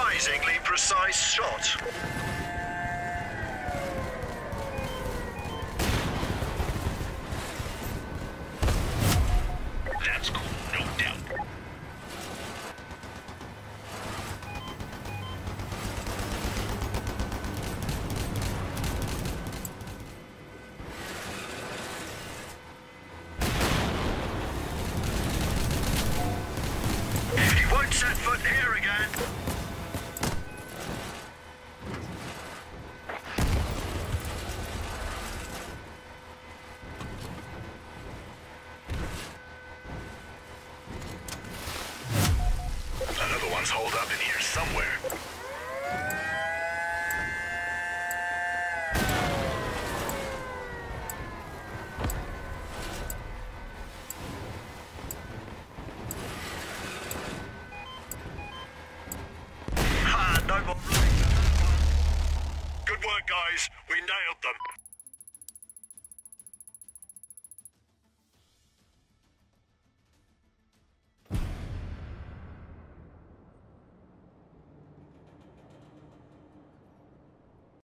surprisingly precise shot. That's cool, no doubt. You won't set foot here again. Another one's holed up in here somewhere. Ah, no more. Good work, guys. We nailed them.